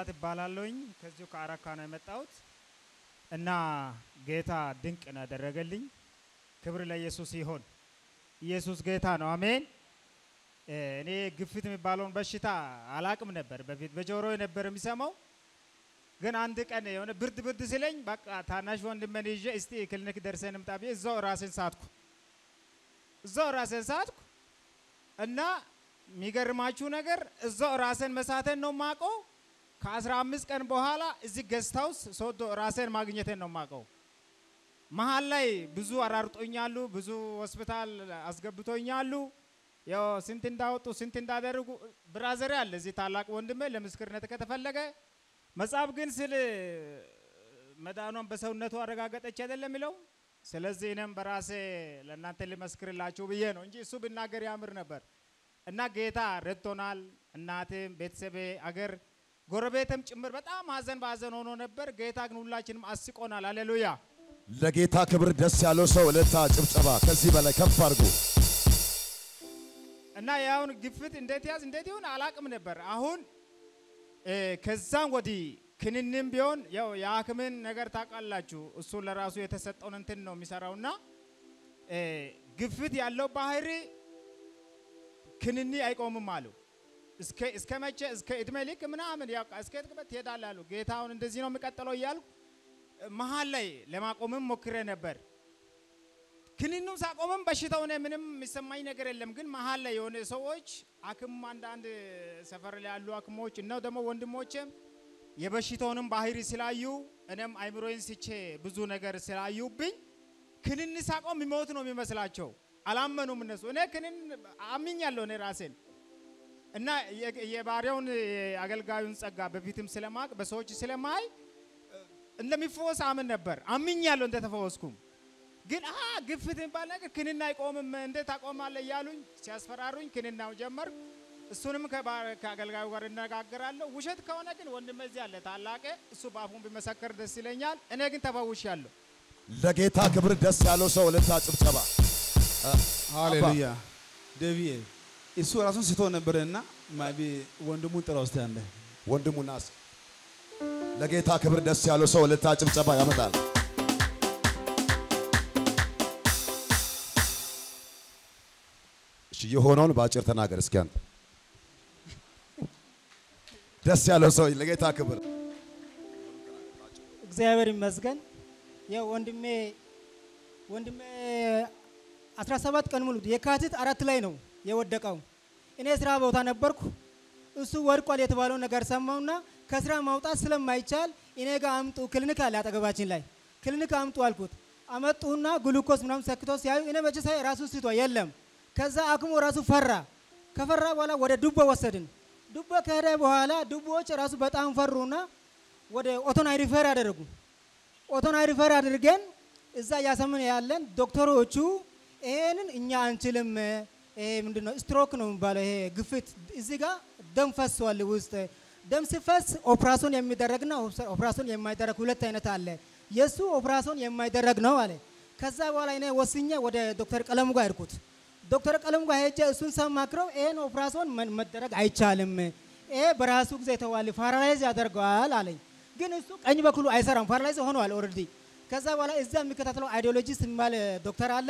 ሙላት ይባላልኝ ከዚሁ ከአራካ ነው የመጣሁት እና ጌታ ድንቅ ነው ያደረገልኝ ክብር ለኢየሱስ ይሁን ኢየሱስ ጌታ ነው አሜን እኔ ግፊት የሚባለውን በሽታ አላቅም ነበር በፊት በጆሮ ነበር የሚሰማው ግን አንድ ቀን የሆነ ብርድ ሲለኝ በቃ ታናሽ ወንድሜን ይዤ እስቲ ክሊኒክ ደርሰን እንምጣ ብዬ እዛው ራሴን ሳትኩ እና የሚገርማችሁ ነገር እዛው ራሴን መሳተን ነው ማቀው ከ15 ቀን በኋላ እዚህ ጌስት ሃውስ ሶዶ ራሴን ማግኘቴን ነው ማቀው መሃል ላይ ብዙ አራርጦኛሉ ብዙ ሆስፒታል አስገብቶኛሉ ያው ስንት እንዳወጡ ስንት እንዳደረጉ ብራዘር ያለ እዚህ ታላቅ ወንድሜ ለምስክርነት ከተፈለገ መጻፍ ግን ስለ መዳኑን በሰውነቱ አረጋገጠች አይደለም ይለው ስለዚህ እኔም በራሴ ለእናንተ ልመስክርላችሁ ብዬ ነው እንጂ እሱ ብናገር ያምር ነበር እና ጌታ ረድቶናል እናቴም ቤተሰቤ አገር ጎረቤትም ጭምር በጣም ሀዘን ባዘን ሆኖ ነበር ጌታ ግን ሁላችንም አስቆናል ሃሌሉያ ለጌታ ክብር ደስ ያለው ሰው ለታ ጭብጨባ ከዚህ በላይ ከፍ አድርጉ እና ያውን ግፍት እንዴት ይሁን አላቅም ነበር አሁን ከዛን ወዲ ክንንም ቢሆን ያው ያክምን ነገር ታቃላችሁ እሱ ለራሱ የተሰጠውን እንትን ነው የሚሰራውና ግፍት ያለው ባህሪ ክንኒ አይቆምም አሉ እስከ መቼ እስከ እድሜ ልክ ምናምን ያው እስከ እድገት ይሄዳላሉ ጌታውን እንደዚህ ነው የሚቀጥለው ይያል መሃል ላይ ለማቆምም ሞክሬ ነበር ክንኑም ሳቆምም በሽታው ነው ምንም የሚሰማኝ ነገር የለም ግን መሃል ላይ የሆነ ሰዎች አክም አንዳንድ ሰፈር ላይ ያሉ አክሞች እና ደግሞ ወንድሞቼም የበሽታውንም ባህሪ ስላዩ እኔም አይምሮዬን ሲቼ ብዙ ነገር ስላዩብኝ ክንን ሳቆም የሚሞት ነው የሚመስላቸው አላመኑም እነሱ እኔ ክንን አምኛለሁ እኔ ራሴን እና የባሪያውን አገልጋዩን ጸጋ በፊትም ስለማቅ በሰዎች ስለማይ እንደሚፈወስ አምን ነበር አምኛለሁ እንደተፈወስኩም ግን ግፍት የሚባል ነገር ክንና አይቆምም እንዴት አቆማለ ያሉኝ ሲያስፈራሩኝ ክንናው ጀመር እሱንም ከአገልጋዩ ጋር እንነጋገራለሁ ውሸት ከሆነ ግን ወንድሜ እዚህ አለ ታላቀ እሱ ባፉን ቢመሰክር ደስ ይለኛል እኔ ግን ተፈውሻለሁ ለጌታ ክብር ደስ ያለው ሰው ለታ ጭብጨባ ሃሌሉያ ደቪዬ እሱ ራሱን ስቶ ነበርና ማቢ ወንድሙን ጥራው እስቲ አንዴ ወንድሙናስ ለጌታ ክብር ደስ ያለው ሰው ለታ ጭብጨባ ያመጣል እሺ የሆነውን ባጭር ተናገር እስኪ አንተ ደስ ያለው ሰው ለጌታ ክብር እግዚአብሔር ይመስገን ያው ወንድሜ 17 ቀን ሙሉ የካቲት 4 ላይ ነው የወደቀው እኔ ስራ ቦታ ነበርኩ እሱ ወድቋል የተባለው ነገር ሰማውና ከስራ ማውጣት ስለማይቻል እኔ ጋር አምጡ ክሊኒክ አለ አጠገባችን ላይ ክሊኒክ አምጡ አልኩት አመጡና ግሉኮስ ምናምን ሰክቶ ሲያዩ እኔ መቼ ራሱ ስቶ የለም ከዛ አክሙ ራሱ ከፈራ በኋላ ወደ ዱቦ ወሰድን ዱቦ ከሄደ በኋላ ዱቦዎች ራሱ በጣም ፈሩና ወደ ኦቶናይ ሪፈር ያደረጉ ኦቶናይ ሪፈር አድርገን እዛ ያሰምን ያለን ዶክተሮቹ ይሄንን እኛ አንችልም ምንድነው ስትሮክ ነው የሚባለው ይሄ ግፊት እዚህ ጋር ደም ፈሷል ውስጥ ደም ሲፈስ ኦፕራሲዮን የሚደረግና ኦፕራሲዮን የማይደረግ ሁለት አይነት አለ የሱ ኦፕራሲዮን የማይደረግ ነው አለ ከዛ በኋላ እኔ ወስኜ ወደ ዶክተር ቀለሙ ጋር ሄድኩት ዶክተር ቀለሙ ጋር ሄጄ እሱን ሰማክረው ይሄን ኦፕራሲዮን መደረግ አይቻልም ይሄ በራሱ ጊዜ ተዋል ፓራላይዝ ያደርጋል አለኝ ግን እሱ ቀኝ በኩሉ አይሰራም ፓራላይዝ ሆኗል ኦሬዲ ከዛ በኋላ እዛ የሚከታተለው አይዲዮሎጂስት የሚባል ዶክተር አለ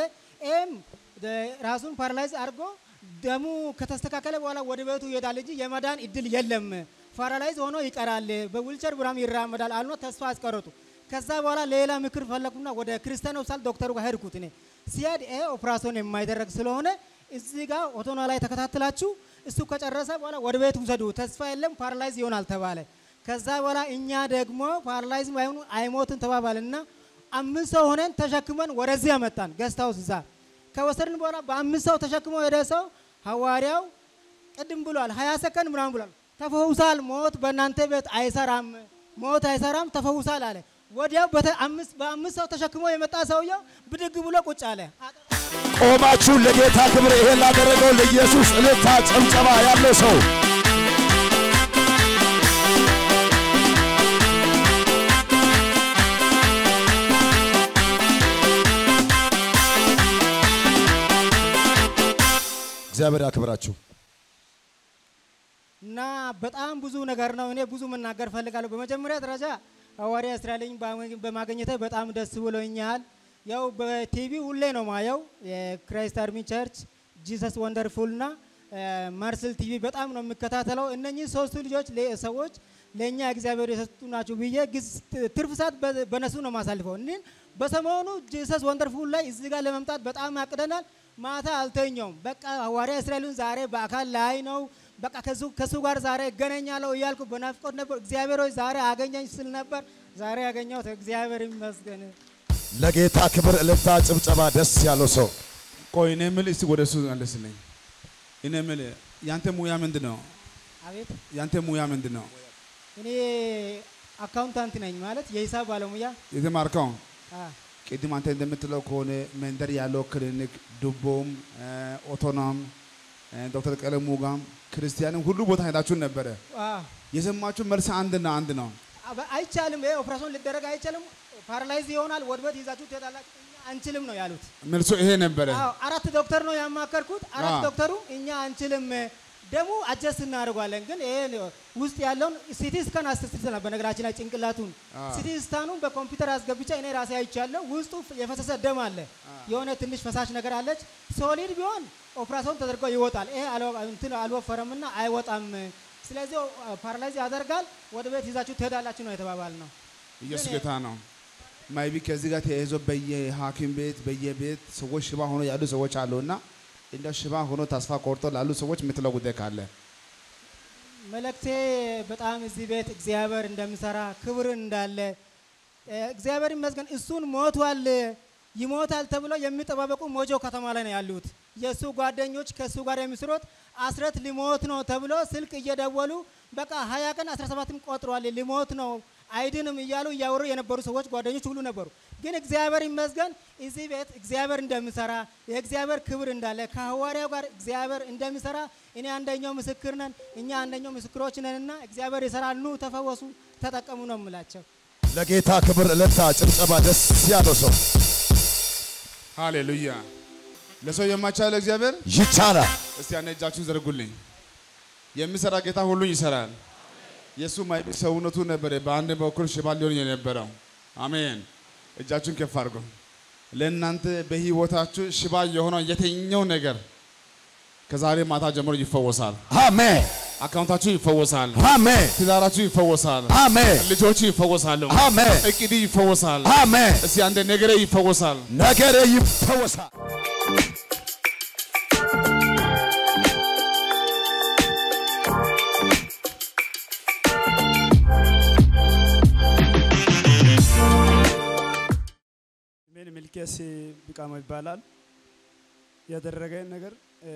ራሱን ፓራላይዝ አድርጎ ደሙ ከተስተካከለ በኋላ ወደ ቤቱ ይሄዳል እንጂ የመዳን እድል የለም ፓራላይዝ ሆኖ ይቀራል በዊልቸር ብራም ይራመዳል አልኖ ተስፋ አስቀረጡ ከዛ በኋላ ሌላ ምክር ፈለኩና ወደ ክርስቲያን ሆስፒታል ዶክተሩ ጋር ሄድኩት እኔ ሲያድ ኦፕራሲዮን የማይደረግ ስለሆነ እዚህ ጋር ኦቶና ላይ ተከታተላችሁ እሱ ከጨረሰ በኋላ ወደ ቤቱ ውሰዱ ተስፋ የለም ፓራላይዝ ይሆናል ተባለ ከዛ በኋላ እኛ ደግሞ ፓራላይዝ ማይሆኑ አይሞትን ተባባልና 5 ሰው ሆነን ተሸክመን ወደዚህ ያመጣን ገስታውስ እዛ ከወሰድን በኋላ በ5 ሰው ተሸክመው ሄደ ሰው ሐዋርያው ቅድም ብሏል 20 ሰከንድ ምናምን ብሏል ተፈውሳል ሞት በእናንተ ቤት አይሰራም ሞት አይሰራም ተፈውሳል አለ ወዲያው በ5 ሰው ተሸክመው የመጣ ሰውየው ብድግ ብሎ ቁጭ አለ ቆማችሁ ለጌታ ክብር ይሄን ላደረገው ለኢየሱስ እልልታ ጭብጨባ ያለው ሰው እግዚአብሔር ያክብራችሁ እና በጣም ብዙ ነገር ነው። እኔ ብዙ መናገር ፈልጋለሁ። በመጀመሪያ ደረጃ ሐዋርያ እስራኤልን በማግኘቴ በጣም ደስ ብሎኛል። ያው በቲቪ ሁሌ ነው ማየው የክራይስት አርሚ ቸርች ጂሰስ ወንደርፉልና ማርሰል ቲቪ በጣም ነው የምከታተለው። እነኚህ ሶስቱ ልጆች ሰዎች ለኛ እግዚአብሔር የሰጡ ናቸው ብዬ ትርፍ ሰዓት በነሱ ነው ማሳልፈው። እኔን በሰሞኑ ጂሰስ ወንደርፉል ላይ እዚህ ጋር ለመምጣት በጣም አቅደናል። ማታ አልተኛውም። በቃ ሐዋርያ እስራኤልን ዛሬ በአካል ላይ ነው በቃ ከሱ ጋር ዛሬ እገናኛለሁ እያልኩ በናፍቆት ነበር። እግዚአብሔር ሆይ ዛሬ አገኘኝ ስል ነበር። ዛሬ ያገኘሁት እግዚአብሔር ይመስገን። ለጌታ ክብር እልልታ ጭብጨባ ደስ ያለው ሰው ቆይ እኔ የምልህ እስቲ ወደ እሱ መለስልኝ። እኔ የምልህ ያንተ ሙያ ምንድነው? አቤት ያንተ ሙያ ምንድነው? እኔ አካውንታንት ነኝ ማለት የሂሳብ ባለሙያ። የተማርከው ቅድም አንተ እንደምትለው ከሆነ መንደር ያለው ክሊኒክ ዱቦም ኦቶናም ዶክተር ቀለሙ ጋም ክርስቲያንም ሁሉ ቦታ ሄዳችሁ ነበረ። የሰማችሁ መልስ አንድና አንድ ነው። አይቻልም፣ ይሄ ኦፕሬሽን ሊደረግ አይቻልም፣ ፓራላይዝ ይሆናል፣ ወድበት ይዛችሁ ትሄዳላችሁ፣ አንችልም ነው ያሉት። መልሶ ይሄ ነበረ። አራት ዶክተር ነው ያማከርኩት። አራት ዶክተሩ እኛ አንችልም ደሙ አጀስት እናደርጋለን፣ ግን ይሄ ውስጥ ያለውን ሲቲ ስካን አስተስተና በነገራችን ላይ ጭንቅላቱን ሲቲ ስካኑን በኮምፒውተር አስገብቼ እኔ ራሴ አይቻለሁ። ውስጡ የፈሰሰ ደም አለ፣ የሆነ ትንሽ ፈሳሽ ነገር አለች። ሶሊድ ቢሆን ኦፕሬሽን ተደርጎ ይወጣል። ይሄ አልወፈረምና አይወጣም። ስለዚህ ፓራላይዝ ያደርጋል፣ ወደ ቤት ይዛችሁ ትሄዳላችሁ ነው የተባባልነው። ኢየሱስ ጌታ ነው። ማይቢ ከዚህ ጋር ተያይዞ በየሐኪም ቤት በየቤት ሰዎች ሽባ ሆኖ ያሉ ሰዎች አሉና እንደ ሽባ ሆኖ ተስፋ ቆርጦ ላሉ ሰዎች የምትለው ጉዳይ ካለ መልእክቴ በጣም እዚህ ቤት እግዚአብሔር እንደሚሰራ ክብር እንዳለ እግዚአብሔር ይመስገን። እሱን ሞቷል ይሞታል ተብሎ የሚጠባበቁ ሞጆ ከተማ ላይ ነው ያሉት። የሱ ጓደኞች ከሱ ጋር የሚስሩት አስረት ሊሞት ነው ተብሎ ስልክ እየደወሉ በቃ 20 ቀን 17ም ቆጥሯል ሊሞት ነው አይድንም እያሉ ያወሩ የነበሩ ሰዎች ጓደኞች ሁሉ ነበሩ። ግን እግዚአብሔር ይመስገን እዚህ ቤት እግዚአብሔር እንደሚሰራ የእግዚአብሔር ክብር እንዳለ ከሐዋርያው ጋር እግዚአብሔር እንደሚሰራ እኔ አንደኛው ምስክር ነን፣ እኛ አንደኛው ምስክሮች ነንና እግዚአብሔር ይሰራል። ኑ ተፈወሱ፣ ተጠቀሙ ነው የምላቸው። ለጌታ ክብር እልልታ ጭብጨባ ደስ ያለው ሰው ሃሌሉያ። ለሰው የማይቻል እግዚአብሔር ይቻላል። እስቲ አንጃችሁን ዘርጉልኝ። የሚሰራ ጌታ ሁሉ ይሰራል። የሱ ማይቢ ሰውነቱ ነበር በአንድ በኩል ሽባ ሊሆን የነበረው። አሜን። እጃችሁን ከፍ አድርጉ። ለእናንተ በህይወታችሁ ሽባ የሆነው የትኛው ነገር ከዛሬ ማታ ጀምሮ ይፈወሳል። አሜን። አካውንታችሁ ይፈወሳል። አሜን። ትዳራችሁ ይፈወሳል። አሜን። ልጆቹ ይፈወሳሉ። አሜን። እቅድ ይፈወሳል። አሜን። እስቲ አንድ ነገር ይፈወሳል። ነገር ይፈወሳል። ሚልኪያስ ቢቃማ ይባላል። ያደረገ ነገር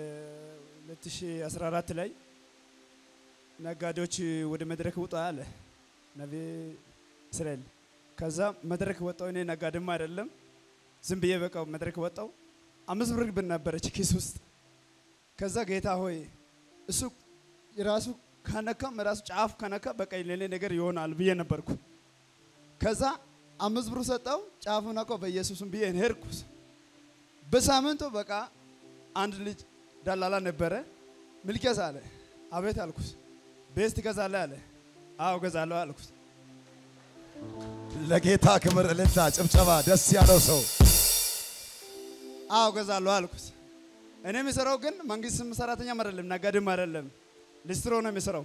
2014 ላይ ነጋዴዎች ወደ መድረክ ውጣ አለ ነብይ እስራኤል። ከዛ መድረክ ወጣው። እኔ ነጋዴም አይደለም ዝም ብዬ በቃ መድረክ ወጣው። 5 ብር ብን ነበረች ኪስ ውስጥ። ከዛ ጌታ ሆይ እሱ ራሱ ከነካም ራሱ ጫፍ ከነካ በቃ ለኔ ነገር ይሆናል ብዬ ነበርኩ። ከዛ 5 ብር ሰጣው። ጫፉን አቆ በኢየሱስም ብዬ ሄድኩስ። በሳምንቱ በቃ አንድ ልጅ ዳላላ ነበረ። ሚልኪያስ አለ። አቤት አልኩስ። ቤት ትገዛለህ አለ። አዎ ገዛለሁ አልኩስ። ለጌታ ክብር እልልታ ጭብጨባ ደስ ያለው ሰው አዎ ገዛለሁ አልኩስ። እኔ የምሰራው ግን መንግስት ሰራተኛ አይደለም፣ ነጋዴም አይደለም፣ ሊስትሮ ነው የምሰራው።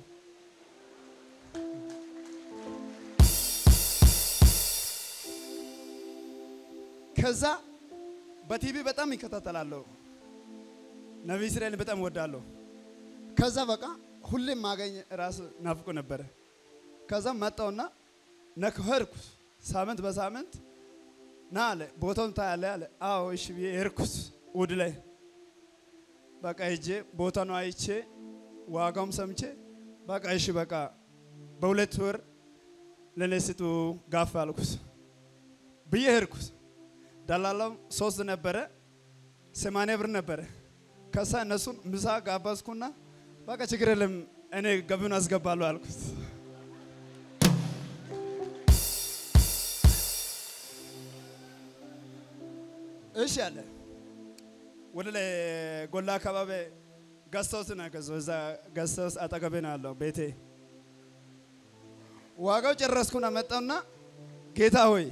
ከዛ በቲቪ በጣም ይከታተላለሁ። ነብይ እስራኤል በጣም ወዳለሁ። ከዛ በቃ ሁሌም ማገኝ ራስ ናፍቆ ነበር። ከዛ መጣውና ነከርኩስ። ሳምንት በሳምንት ና አለ። ቦታውን ታያለህ አለ። አዎ እሺ ብዬ ሄድኩስ። እሑድ ላይ በቃ ሂጄ ቦታውን አይቼ ዋጋውም ሰምቼ በቃ እሺ በቃ በ2 ወር ለኔ ስጡ ጋፍ አልኩስ ብዬ ሄድኩስ። ዳላላው 3 ነበረ 80 ብር ነበረ። ከዛ እነሱን ምሳ ጋባዝኩና በቃ ችግር የለም እኔ ገቢውን አስገባለሁ አልኩት። እሺ አለ። ወደ ላይ ጎላ አካባቢ ገዝተውት ነው ገዝተው እዛ ገዝተውት አጠገቤ ነው ያለው ቤቴ። ዋጋው ጨረስኩና መጣውና ጌታ ሆይ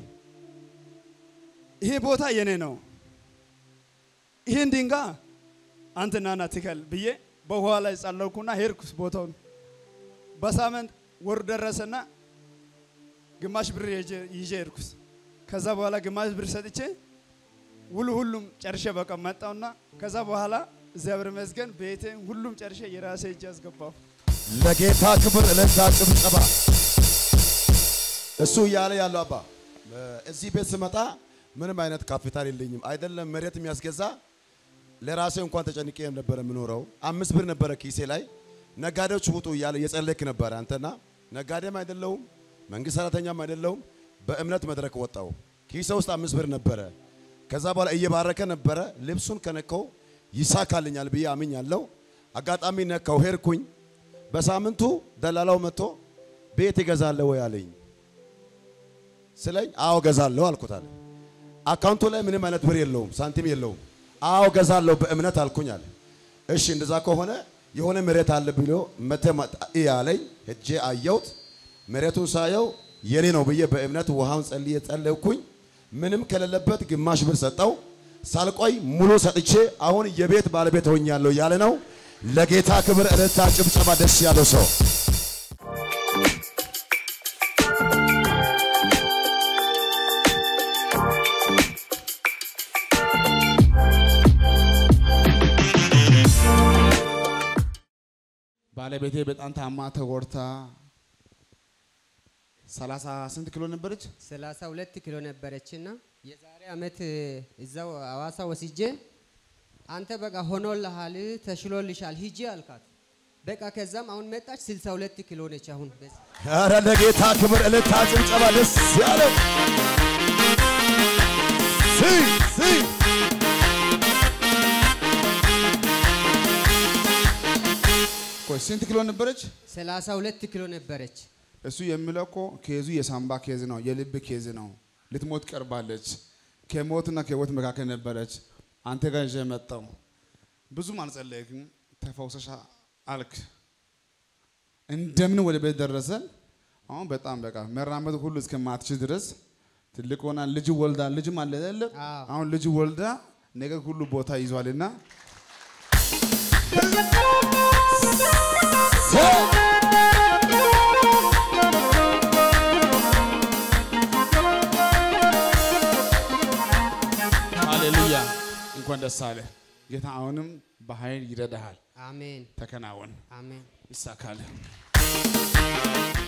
ይሄ ቦታ የኔ ነው፣ ይሄን ድንጋይ አንተ ናና ትከል ብዬ በውሃ ላይ ጸለይኩና ሄድኩ ቦታውን። በሳምንት ወር ደረሰና ግማሽ ብር ይዤ ሄድኩ። ከዛ በኋላ ግማሽ ብር ሰጥቼ ሁሉም ጨርሼ በቃ መጣውና ከዛ በኋላ እግዚአብሔር ይመስገን ቤቴን ሁሉም ጨርሼ የራሴ እጅ አስገባው። ለጌታ ክብር እልልታ ጭብጨባ። እሱ እያለ ያለው አባ እዚህ ቤት ስመጣ ምንም አይነት ካፒታል የለኝም አይደለም መሬት የሚያስገዛ ለራሴ እንኳን ተጨንቄ ነበር የምኖረው። 5 ብር ነበረ ኪሴ ላይ። ነጋዴዎች ውጡ እያለ የጸለይክ ነበር አንተና። ነጋዴም አይደለሁም መንግስት ሰራተኛም አይደለሁም። በእምነት መድረክ ወጣው። ኪሴ ውስጥ 5 ብር ነበረ። ከዛ በኋላ እየባረከ ነበረ። ልብሱን ከነካው ይሳካልኛል ብዬ አምኛለሁ። አጋጣሚ ነካው ሄድኩኝ። በሳምንቱ ደላላው መጥቶ ቤት ይገዛል ወይ አለኝ። ስለኝ አዎ ገዛለሁ አልኩት አለ። አካውንቱ ላይ ምንም አይነት ብር የለውም ሳንቲም የለውም። አዎ ገዛለሁ በእምነት አልኩኝ አለ። እሺ እንደዛ ከሆነ የሆነ መሬት አለ ብሎ መተማጣ ያለኝ ሄጄ አየሁት። መሬቱን ሳየው የኔ ነው ብዬ በእምነት ውሃውን ጸልየኩኝ። ምንም ከሌለበት ግማሽ ብር ሰጠው። ሳልቆይ ሙሉ ሰጥቼ አሁን የቤት ባለቤት ሆኛለሁ ያለ ነው። ለጌታ ክብር እልልታ ጭብጨባ ደስ ያለው ሰው ባለቤቴ በጣም ታማ ተጎድታ 30 ስንት ኪሎ ነበረች? 32 ኪሎ ነበረችና የዛሬ አመት እዛው አዋሳ ወስጄ አንተ በቃ ሆኖልሃል ተሽሎልሻል ሂጂ አልካት። በቃ ከዛም አሁን መጣች 62 ኪሎ ነች አሁን። ኧረ ለጌታ ክብር እልልታ ጭብጨባ ደስ ያለው ስንት ኪሎ ነበረች? 32 ኪሎ ነበረች። እሱ የሚለው እኮ ኬዙ የሳምባ ኬዝ ነው፣ የልብ ኬዝ ነው። ልትሞት ቀርባለች። ከሞትና ከህይወት መካከል ነበረች። አንተ ጋር ይዤ መጣሁ። ብዙም አልጸለይክም፣ ተፈውሰሻ አልክ። እንደምን ወደ ቤት ደረሰን። አሁን በጣም በቃ መራመድ ሁሉ እስከማትችል ድረስ ትልቅ ሆና ልጅ ወልዳ ልጅም አለ አይደል? አሁን ልጅ ወልዳ ነገር ሁሉ ቦታ ይዟልና ሃሌሉያ እንኳን ደስ አለ። ጌታ አሁንም በኃይል ይረዳሃል። አሜን። ተከናወን። አሜን። ይሳካል።